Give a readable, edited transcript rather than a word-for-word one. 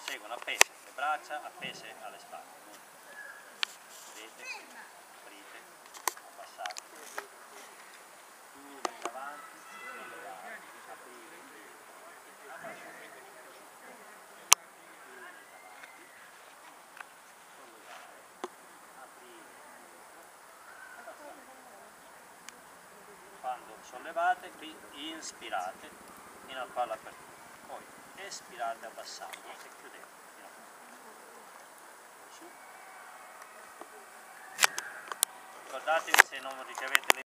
seguono appese le braccia, appese alle spalle. Vedete? Aprite, abbassate. Chiudete davanti, sollevate, aprite, abbassate. Quando sollevate, qui inspirate fino a qua all'apertura, poi espirate abbassando e chiudete fino a qua. Su. Ricordatevi, se non ricevete le